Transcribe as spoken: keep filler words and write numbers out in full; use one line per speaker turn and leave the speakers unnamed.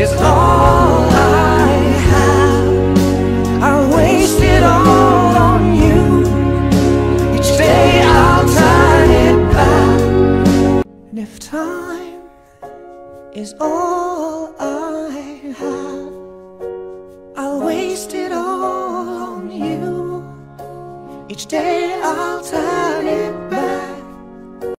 is all I have. I'll waste it all on you. Each day I'll turn it back. And if time is all I have, I'll waste it all on you. Each day I'll turn it back.